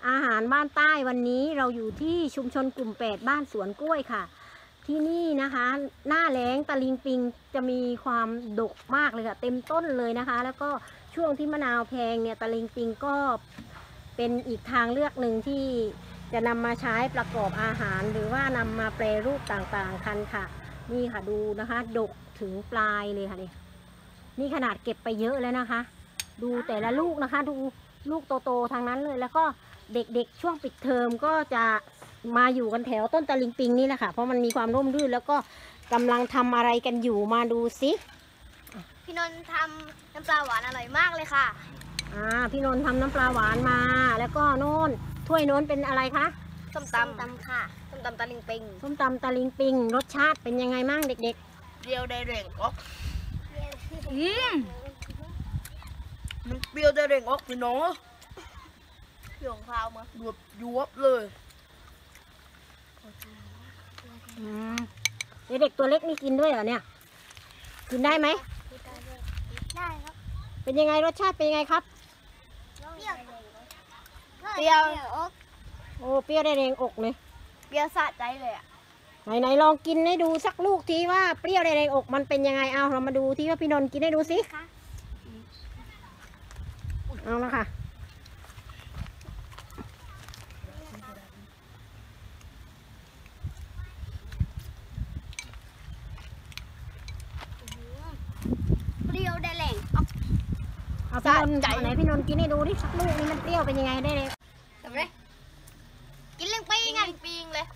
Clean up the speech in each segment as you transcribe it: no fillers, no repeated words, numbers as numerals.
อาหารบ้านใต้วันนี้เราอยู่ที่ชุมชนกลุ่ม8บ้านสวนกล้วยค่ะที่นี่นะคะหน้าแล้งตะลิงปิงจะมีความดกมากเลยค่ะเต็มต้นเลยนะคะแล้วก็ช่วงที่มะนาวแพงเนี่ยตะลิงปิงก็เป็นอีกทางเลือกหนึ่งที่จะนำมาใช้ประกอบอาหารหรือว่านำมาแปรรูปต่างๆกันค่ะนี่ค่ะดูนะคะดกถึงปลายเลยค่ะนี่ขนาดเก็บไปเยอะแล้วนะคะดูแต่ละลูกนะคะดูลูกโตๆทางนั้นเลยแล้วก็เด็กๆช่วงปิดเทอมก็จะมาอยู่กันแถวต้นตะลิงปิงนี่แหละค่ะเพราะมันมีความร่มรื่นแล้วก็กำลังทำอะไรกันอยู่มาดูสิพี่นนท์ทำน้ำปลาหวานอร่อยมากเลยค่ะพี่นนท์ทำน้ำปลาหวานมาแล้วก็โน่นถ้วยโน้นเป็นอะไรคะส้มตำค่ะส้มตำตะลิงปิงส้มตำตะลิงปิงรสชาติเป็นยังไงมั่งเด็กๆเปรี้ยวได้เร่งออกมันเปรี้ยวได้เร่งออกพี่น้องเปรี้ยวข้าวมายวบเลยเด็กตัวเล็กนี่กินด้วยเหรอเนี่ยกินได้ไหมได้ครับเป็นยังไงรสชาติเป็นยังไงครับเปรี้ยวอกโอ้เปรี้ยวได้แรงอกเลยเปรี้ยวสะใจเลยอ่ะไหนลองกินให้ดูสักลูกทีว่าเปรี้ยวได้แรงอกมันเป็นยังไงเอาเรามาดูที่ว่าพี่นนท์กินให้ดูสิเอาละค่ะเปรี้ยวได้แรงเอาพี่นนท์ไหนพี่นนท์กินให้ดูดิสักลูกนี้มันเปรี้ยวเป็นยังไงได้เลยทำไมกินเล่งปิงเลย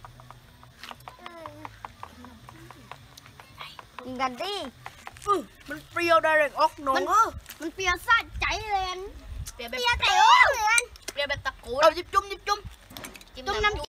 กินกันดิมันเปรี้ยวได้เลยออกหนองมันเปรี้ยวสะใจเลยเปรี้ยวไก่โอ้เลยเปรี้ยวแบบตะโกนเอาจิบจุ่มน้ำ